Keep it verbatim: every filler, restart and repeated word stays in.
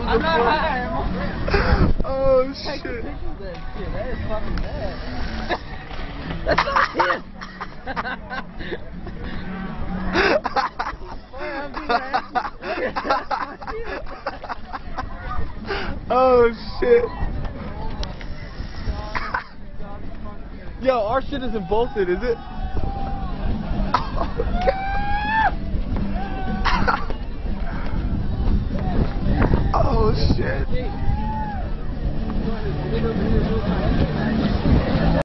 I'm not high. Oh shit. That is fucking bad. That's not him. Oh shit. Yo, our shit isn't bolted, is it? Oh shit.